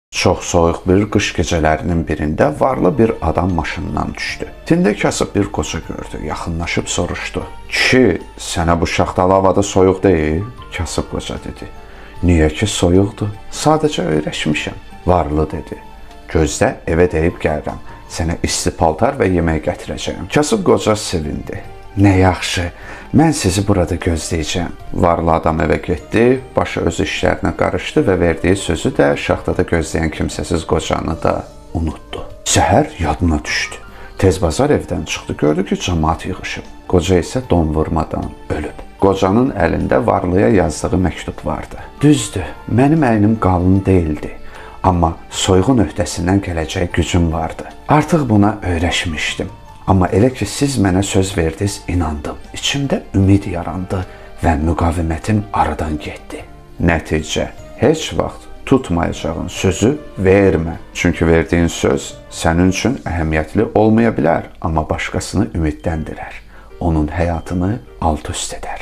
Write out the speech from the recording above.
Çox soyuq bir qış gecələrinin birində varlı bir adam maşından düşdü. Tində kasıb bir qoca gördü, yaxınlaşıb soruşdu. Kişi, sənə bu şaxtalı havada soyuq deyil? Kasıb qoca dedi. Niyə ki soyuqdur? Sadəcə öyrəşmişəm. Varlı dedi. Gözlə, evə deyib gəlirəm. Sənə isti paltar və yemək gətirəcəyəm. Kasıb qoca sevindi. Nə yaxşı, mən sizi burada gözləyəcəm. Varlı adam evə getdi, başı öz işlərinə qarışdı və verdiyi sözü də şaxtada gözləyən kimsəsiz qocanı da unutdu. Səhər yadına düşdü. Tez bazar evdən çıxdı, gördü ki, cəmaat yığışıb. Qoca isə donvurmadan ölüb. Qocanın əlində varlıya yazdığı məktub vardı. Düzdür, mənim əynim qalın deyildi. Amma soyğun öhdəsindən gələcək gücüm vardı. Artıq buna öyrəşmişdim. Amma elə ki, siz mənə söz verdiniz, inandım. İçimdə ümid yarandı və müqavimətim aradan getdi. Nəticə, heç vaxt tutmayacağın sözü vermə. Çünki verdiyin söz sənin üçün əhəmiyyətli olmaya bilər, amma başqasını ümidləndirər. Onun həyatını alt-üst edər.